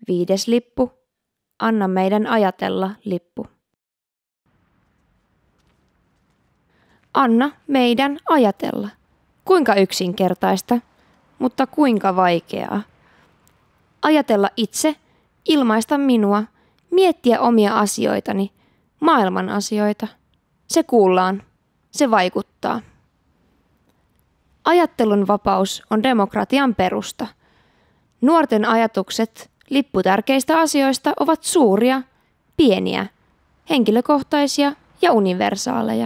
5. lippu. Anna meidän ajatella lippu. Anna meidän ajatella. Kuinka yksinkertaista, mutta kuinka vaikeaa. Ajatella itse, ilmaista minua, miettiä omia asioitani, maailman asioita. Se kuullaan, se vaikuttaa. Ajattelun vapaus on demokratian perusta. Nuorten ajatukset lipputärkeistä asioista ovat suuria, pieniä, henkilökohtaisia ja universaaleja.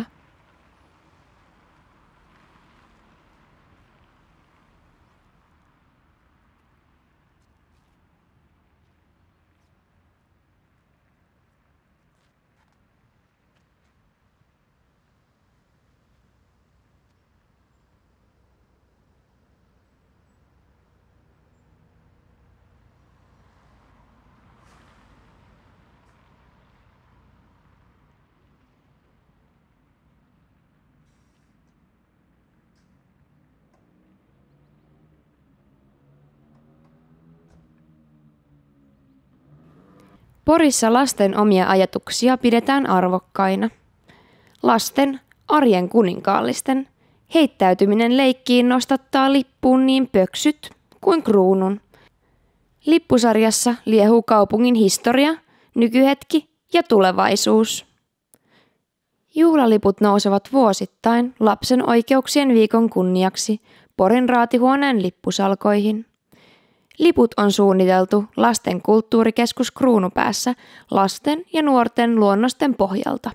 Porissa lasten omia ajatuksia pidetään arvokkaina. Lasten, arjen kuninkaallisten, heittäytyminen leikkiin nostattaa lippuun niin pöksyt kuin kruunun. Lippusarjassa liehuu kaupungin historia, nykyhetki ja tulevaisuus. Juhlaliput nousevat vuosittain lapsen oikeuksien viikon kunniaksi Porin raatihuoneen lippusalkoihin. Liput on suunniteltu Lasten kulttuurikeskus Kruunupäässä lasten ja nuorten luonnosten pohjalta.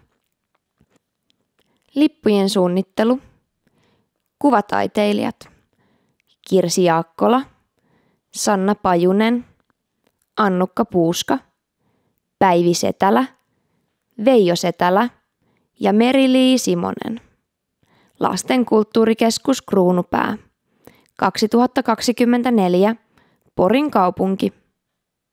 Lippujen suunnittelu. Kuvataiteilijat. Kirsi Jaakkola, Sanna Pajunen, Annukka Puuska, Päivi Setälä, Veijo Setälä ja Meri-Lii Simonen. Lasten kulttuurikeskus Kruunupää. 2024. Porin kaupunki.